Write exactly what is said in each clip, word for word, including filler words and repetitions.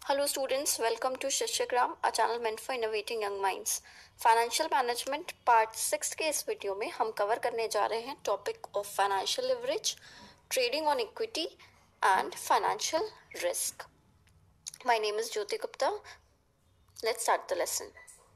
Hello students, welcome to Shishyagram, a channel meant for innovating young minds. Financial management part six के इस video में हम cover करने जा रहे हैं topic of financial leverage, trading on equity and financial risk. My name is Jyoti Gupta. Let's start the lesson.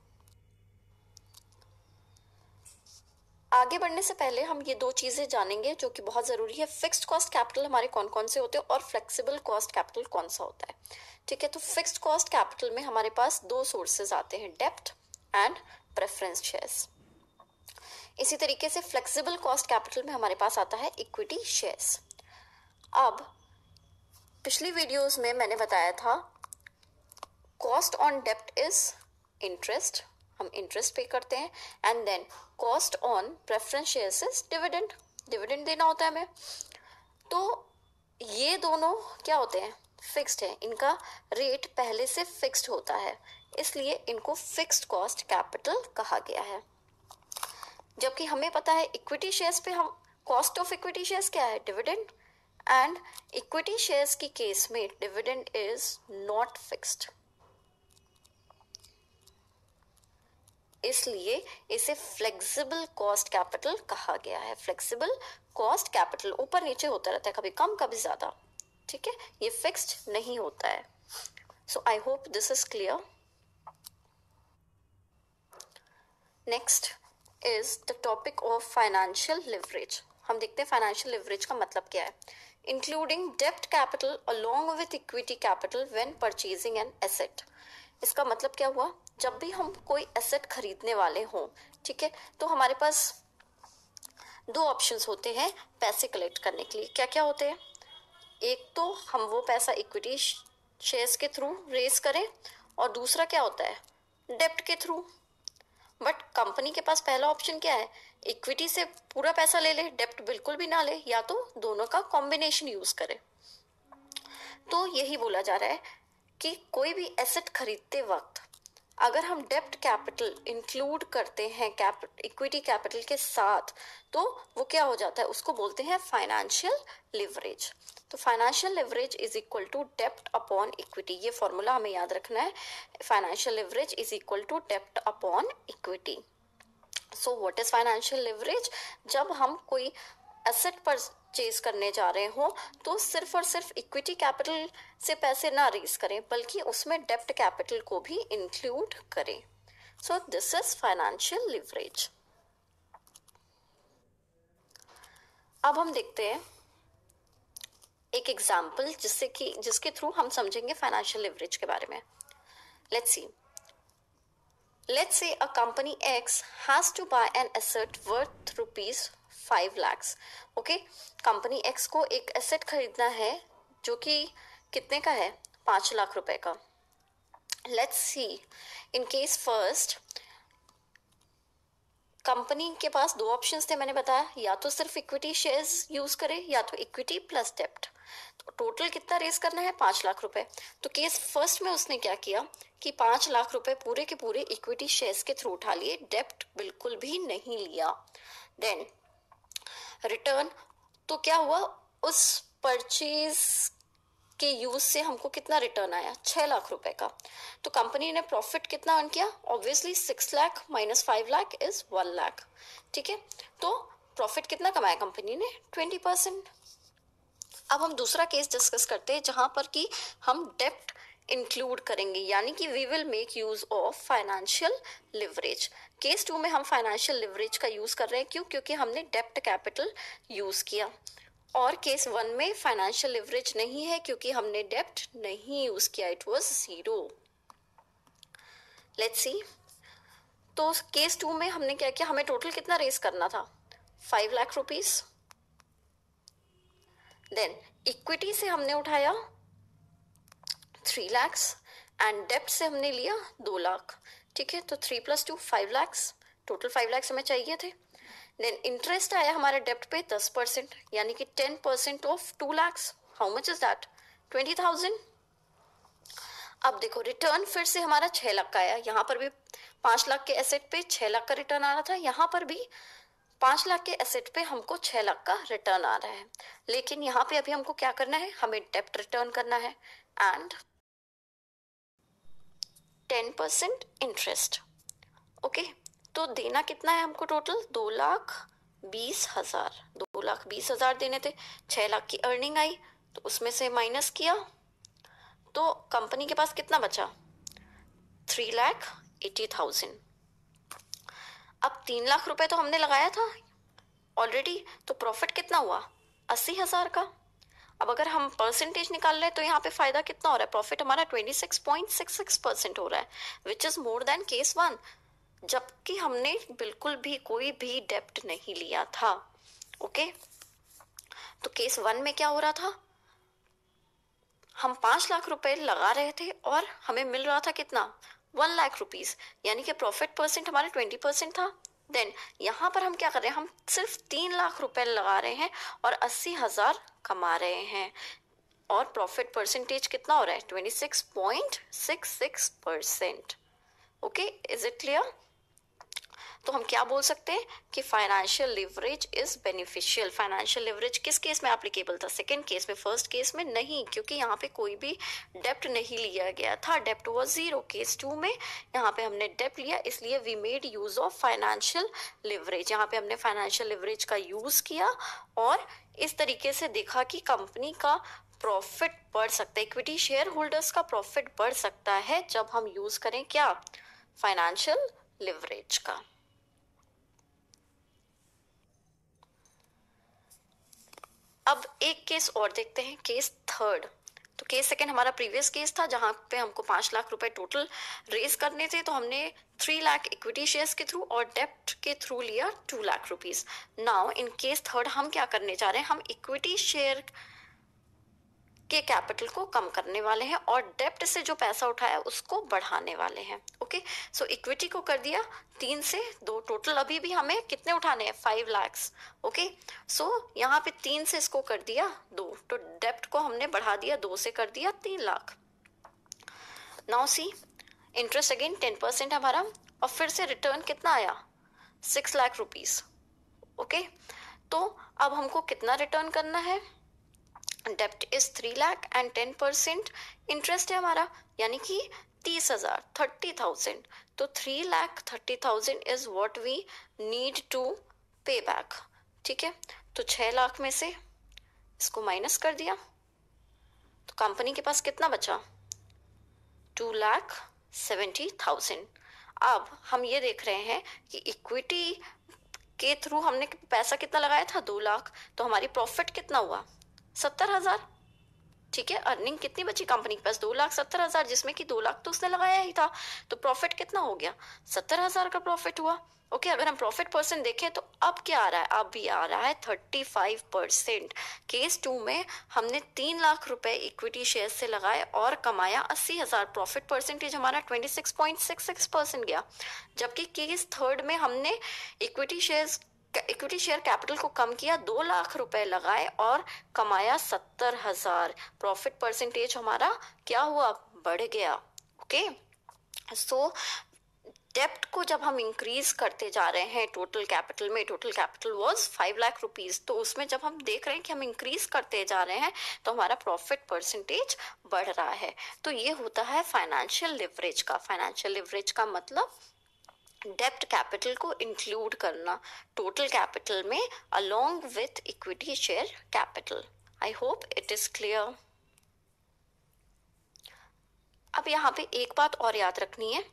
आगे बढ़ने से पहले हम ये दो चीजें जानेंगे जो कि बहुत जरूरी है. फिक्स्ड कॉस्ट कैपिटल हमारे कौन कौन से होते हैं और फ्लेक्सिबल कॉस्ट कैपिटल कौन सा होता है. ठीक है, तो फिक्स्ड कॉस्ट कैपिटल में हमारे पास दो सोर्सेज आते हैं, डेब्ट एंड प्रेफरेंस शेयर्स. इसी तरीके से फ्लेक्सिबल कॉस्ट कैपिटल में हमारे पास आता है इक्विटी शेयर्स. अब पिछली वीडियोस में मैंने बताया था कॉस्ट ऑन डेब्ट इज इंटरेस्ट, हम इंटरेस्ट पे करते हैं, and then cost on preference shares is dividend, dividend देना होता है हमें. तो ये दोनों क्या होते हैं, फिक्स्ड है, इनका रेट पहले से फिक्स्ड होता है, इसलिए इनको फिक्स्ड कॉस्ट कैपिटल कहा गया है. जबकि हमें पता है इक्विटी शेयर्स पे हम कॉस्ट ऑफ इक्विटी शेयर्स क्या है, डिविडेंड, एंड इक्विटी शेयर्स की केस में डिविडेंड इज नॉट फिक्स्ड, इसलिए इसे फ्लेक्सिबल कॉस्ट कैपिटल कहा गया है. फ्लेक्सिबल कॉस्ट कैपिटल ऊपर नीचे होता रहता है, कभी कम कभी ज्यादा. ठीक है, ये फिक्स्ड नहीं होता है. So I hope this is clear. Next is the topic of financial leverage. हम देखते हैं फाइनेंशियल लिवरेज का मतलब क्या है. इंक्लूडिंग डेब्ट capital along with equity capital when purchasing an asset. इसका मतलब क्या हुआ, जब भी हम कोई एसेट खरीदने वाले हों, ठीक है, तो हमारे पास दो ऑप्शंस होते हैं पैसे कलेक्ट करने के लिए. क्या क्या होते हैं, एक तो हम वो पैसा इक्विटी शेयर्स के थ्रू रेज करें, और दूसरा क्या होता है, डेब्ट के थ्रू. बट कंपनी के पास पहला ऑप्शन क्या है, इक्विटी से पूरा पैसा ले ले, डेब्ट बिल्कुल भी ना ले, या तो दोनों का कॉम्बिनेशन यूज करे. तो यही बोला जा रहा है कि कोई भी एसेट खरीदते वक्त अगर हम डेब्ट कैपिटल इंक्लूड करते हैं इक्विटी कैपिटल के साथ, तो वो क्या हो जाता है, उसको बोलते हैं फाइनेंशियल लिवरेज. तो financial leverage is equal to डेब्ट अपॉन इक्विटी. ये फॉर्मूला हमें याद रखना है, financial leverage is equal to डेब्ट upon equity. So what is financial leverage, जब हम कोई एसेट परचेज करने जा रहे हो तो सिर्फ और सिर्फ इक्विटी कैपिटल से पैसे ना रेज करें, बल्कि उसमें डेब्ट कैपिटल को भी इंक्लूड करें. So this is financial leverage. अब हम देखते हैं एक एग्जाम्पल जिससे कि जिसके थ्रू हम समझेंगे फाइनेंशियल लिवरेज के बारे में. Let's see. Let's say a company X has to buy an asset worth rupees five lakhs. Okay, company X को एक एसेट खरीदना है जो कि कितने का है, पांच लाख रुपए का. Let's see. In case first, company के पास दो ऑप्शंस थे, मैंने बताया, या तो सिर्फ इक्विटी शेयर्स यूज करे या तो इक्विटी प्लस डेब्ट. तो टोटल कितना रेज करना है, पांच लाख रुपए. तो केस फर्स्ट में उसने क्या किया कि पांच लाख रुपए पूरे के पूरे इक्विटी शेयर्स के थ्रू उठा लिए, डेब्ट बिल्कुल भी नहीं लिया. देन रिटर्न, तो क्या हुआ, उस परचेज के यूज से हमको कितना रिटर्न आया, छह लाख रुपए का. तो कंपनी ने प्रॉफिट कितना अर्न किया, obviously six lakh minus five lakh is one lakh. ठीक है, तो प्रॉफिट कितना कमाया कंपनी ने, ट्वेंटी परसेंट. अब हम दूसरा केस डिस्कस करते हैं जहां पर कि हम डेब्ट इंक्लूड करेंगे, यानी कि we will make use of financial leverage. Case two में हम फाइनेंशियल लिवरेज का यूज कर रहे हैं, क्यों, क्योंकि हमने डेब्ट कैपिटल यूज किया. और केस वन में फाइनेंशियल लिवरेज नहीं है क्योंकि हमने डेब्ट नहीं यूज किया, it was zero. Let's see. तो केस टू में हमने क्या किया, हमें टोटल कितना रेज करना था, five lakh rupees. Then equity से हमने उठाया थ्री लैक्स एंड डेब्ट से हमने लिया दो लाख. ठीक है, तो three plus two five lakhs, total five lakhs हमें चाहिए थे. देन इंटरेस्ट आया हमारे डेब्ट पे दस परसेंट, यानी कि ten percent of two lakhs. How much is that, twenty thousand. अब देखो रिटर्न फिर से हमारा छह लाख का आया, यहाँ पर भी पांच लाख के एसेट पे छह लाख का रिटर्न आ रहा था, यहाँ पर भी पांच लाख के एसेट पे हमको छह लाख का रिटर्न आ रहा है. लेकिन यहाँ पे अभी हमको क्या करना है, हमें डेब्ट रिटर्न करना है. And ten percent interest. Okay, तो देना कितना है हमको टोटल? दो लाख बीस हजार दो लाख बीस हजार देने थे। छह लाख की अर्निंग आई तो उसमें से माइनस किया तो कंपनी के पास कितना बचा? Three lakh eighty thousand. अब तीन लाख रुपए तो हमने लगाया था ऑलरेडी, तो प्रॉफिट कितना हुआ? अस्सी हजार का। अब अगर हम परसेंटेज निकाल रहे हैं तो यहाँ पे फायदा कितना हो रहा है? प्रॉफिट हमारा twenty six point six six percent हो रहा है, which is more than case one, जबकि हमने बिल्कुल भी कोई भी डेप्ट नहीं लिया था। ओके, तो केस वन में क्या हो रहा था? हम पांच लाख रुपए लगा रहे थे और हमें मिल रहा था कितना? वन लाख रुपीज, यानी कि प्रॉफिट परसेंट हमारा ट्वेंटी परसेंट था। देन यहाँ पर हम क्या कर रहे हैं? हम सिर्फ तीन लाख रुपए लगा रहे हैं और अस्सी हजार कमा रहे हैं, और प्रॉफिट परसेंटेज कितना हो रहा है? Twenty six point six six percent. Okay, is it clear? तो हम क्या बोल सकते हैं कि financial leverage is beneficial. Financial leverage किस केस में एप्लीकेबल था? सेकंड केस में। फर्स्ट केस में नहीं, क्योंकि यहाँ पे कोई भी डेप्ट नहीं लिया गया था, डेप्ट वाज जीरो। केस टू में यहाँ पे हमने डेप्ट लिया, इसलिए we made use of financial leverage. यहाँ पे हमने फाइनेंशियल लिवरेज का यूज किया और इस तरीके से देखा कि कंपनी का प्रॉफिट बढ़ सकता है, इक्विटी शेयर होल्डर्स का प्रॉफिट बढ़ सकता है जब हम यूज करें क्या? फाइनेंशियल लिवरेज का। अब एक केस और देखते हैं, केस थर्ड। तो केस सेकंड हमारा प्रीवियस केस था जहां पे हमको पांच लाख रुपए टोटल रेज करने थे, तो हमने थ्री लाख इक्विटी शेयर्स के थ्रू और डेप्ट के थ्रू लिया two lakh rupees. Now in case third हम क्या करने जा रहे हैं? हम इक्विटी शेयर के कैपिटल को कम करने वाले हैं और डेप्ट से जो पैसा उठाया उसको बढ़ाने वाले हैं। ओके, सो इक्विटी को कर दिया तीन से दो, टोटल अभी भी हमें कितने उठाने हैं? फाइव लैक्स। ओके, सो यहाँ पे तीन से इसको कर दिया दो, तो डेप्ट को हमने बढ़ा दिया दो से कर दिया तीन lakh. Now see, interest again ten percent हमारा, और फिर से रिटर्न कितना आया? Six lakh rupees. ओके, तो अब हमको कितना रिटर्न करना है? डेप्ट is three lakh and ten percent interest है हमारा, यानी कि तीस हजार थर्टी थाउजेंड। तो three lakh thirty thousand is what we need to pay back. ठीक है, तो छह लाख में से इसको माइनस कर दिया तो कंपनी के पास कितना बचा? Two lakh seventy thousand. अब हम ये देख रहे हैं कि इक्विटी के थ्रू हमने पैसा कितना लगाया था? दो लाख। तो हमारी प्रॉफिट कितना हुआ? सत्तर हजार। ठीक है, अर्निंग कितनी बची कंपनी के पास? दो लाख सत्तर हजार, जिसमें कि दो लाख तो उसने लगाया ही था, तो प्रॉफिट कितना हो गया? सत्तर हजार का प्रॉफिट हुआ। ओके, अगर हम प्रॉफिट परसेंट देखें तो अब क्या आ रहा है? अब भी आ रहा है thirty five percent. Case two में हमने तीन लाख रुपए इक्विटी शेयर से लगाए और कमाया अस्सी हजार, प्रॉफिट परसेंटेज हमारा twenty six point six six percent गया। जबकि केस थर्ड में हमने equity share equity share capital को कम किया, दो लाख रुपए लगाए और कमाया सत्तर हजार, प्रॉफिट परसेंटेज हमारा क्या हुआ? बढ़ गया। ओके, सो डेप्ट को जब हम इंक्रीज करते जा रहे हैं टोटल कैपिटल में, total capital was five lakh rupees, तो उसमें जब हम देख रहे हैं कि हम इंक्रीज करते जा रहे हैं तो हमारा प्रॉफिट परसेंटेज बढ़ रहा है। तो ये होता है फाइनेंशियल लिवरेज का। फाइनेंशियल लिवरेज का मतलब डेप्ट कैपिटल को इंक्लूड करना टोटल कैपिटल में along with equity share capital. I hope it is clear. अब यहाँ पे एक बात और याद रखनी है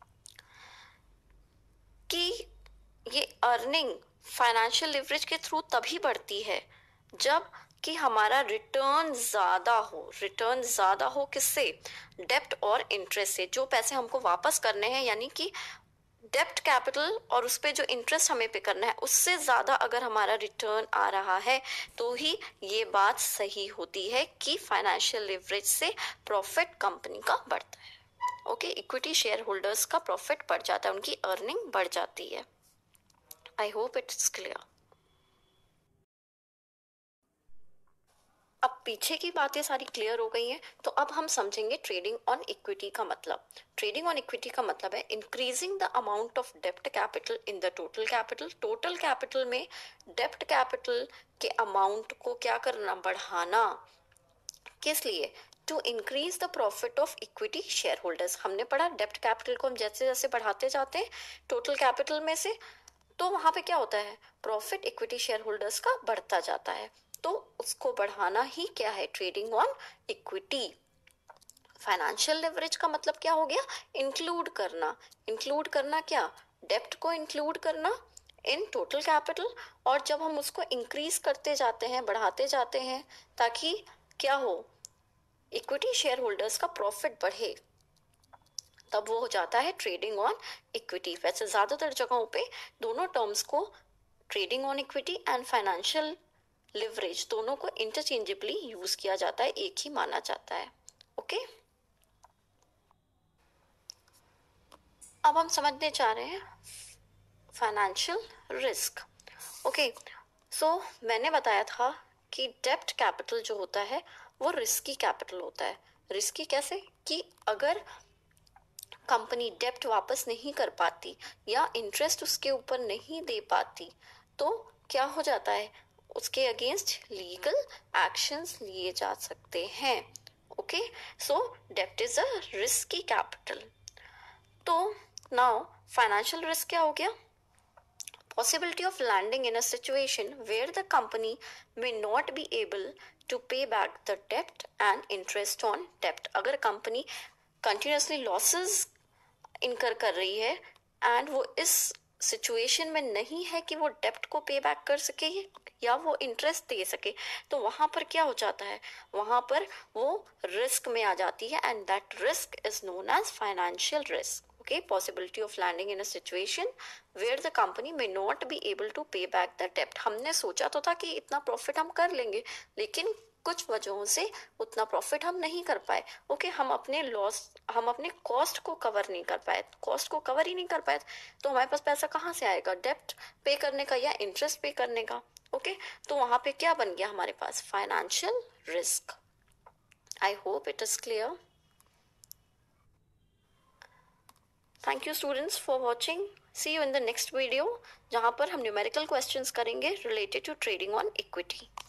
कि ये अर्निंग फाइनेंशियल लिवरेज के थ्रू तभी बढ़ती है जब कि हमारा रिटर्न ज्यादा हो। रिटर्न ज्यादा हो किससे? डेप्ट और इंटरेस्ट से। जो पैसे हमको वापस करने हैं, यानी कि डेप्ट कैपिटल और उस पे जो इंटरेस्ट हमें पे करना है, उससे ज्यादा अगर हमारा रिटर्न आ रहा है तो ही ये बात सही होती है कि फाइनेंशियल लिवरेज से प्रॉफिट कंपनी का बढ़ता है। ओके, इक्विटी शेयर होल्डर्स का प्रॉफिट बढ़ जाता है, उनकी अर्निंग बढ़ जाती है। I hope it's clear. अब पीछे की बातें सारी क्लियर हो गई हैं, तो अब हम समझेंगे ट्रेडिंग ऑन इक्विटी का मतलब। ट्रेडिंग ऑन इक्विटी का मतलब है इंक्रीजिंग द अमाउंट ऑफ डेप्ट capital in the total capital. Total capital में डेप्ट कैपिटल के अमाउंट को क्या करना? बढ़ाना। किस लिए? To increase the profit of equity share holders. हमने पढ़ा डेप्ट कैपिटल को हम जैसे जैसे बढ़ाते जाते हैं टोटल कैपिटल में से, तो वहां पे क्या होता है, प्रॉफिट इक्विटी शेयर होल्डर्स का बढ़ता जाता है, तो उसको बढ़ाना ही क्या है, trading on equity. Financial leverage का मतलब क्या हो गया, इंक्लूड करना। इंक्लूड करना क्या, डेप्ट को इंक्लूड करना इन टोटल कैपिटल, और जब हम उसको इंक्रीज करते जाते हैं, बढ़ाते जाते हैं, ताकि क्या हो, इक्विटी शेयर होल्डर्स का प्रॉफिट बढ़े, तब वो हो जाता है ट्रेडिंग ऑन इक्विटी। वैसे ज्यादातर जगहों पे दोनों टर्म्स को, trading on equity and financial leverage, दोनों को इंटरचेंजेबली यूज किया जाता है, एक ही माना जाता है। Okay okay? अब हम समझने जा रहे हैं फाइनेंशियल रिस्क। ओके, सो मैंने बताया था कि डेप्ट कैपिटल जो होता है वो रिस्की कैपिटल होता है। रिस्की कैसे, कि अगर कंपनी डेप्ट वापस नहीं कर पाती या इंटरेस्ट उसके ऊपर नहीं दे पाती, तो क्या हो जाता है, उसके अगेंस्ट लीगल एक्शंस लिए जा सकते हैं। ओके, सो डेप्ट इज अ रिस्की कैपिटल। तो नाउ फाइनेंशियल रिस्क क्या हो गया, possibility of landing in a situation where the company may not be able to pay back the debt and interest on debt। अगर company continuously losses incur कर रही है and वो इस सिचुएशन में नहीं है कि वो डेप्ट को पे बैक कर सके या वो इंटरेस्ट दे सके, तो वहां पर क्या हो जाता है, वहां पर वो रिस्क में आ जाती है, and that risk is known as financial risk. Okay, possibility of landing in a situation where the company may not be able to pay back the debt। हमने सोचा तो था कि इतना प्रॉफिट हम कर लेंगे, लेकिन कुछ वजहों से उतना प्रॉफिट हम नहीं कर पाए। ओके okay, हम अपने लॉस, हम अपने कॉस्ट को कवर नहीं कर पाए, कॉस्ट को कवर ही नहीं कर पाए, तो हमारे पास पैसा कहाँ से आएगा, डेप्ट पे करने का या इंटरेस्ट पे करने का। ओके okay, तो वहां पे क्या बन गया हमारे पास, financial risk. I hope it is clear. Thank you students for watching. See you in the next video, जहाँ पर हम न्यूमेरिकल क्वेश्चंस करेंगे related to trading on equity.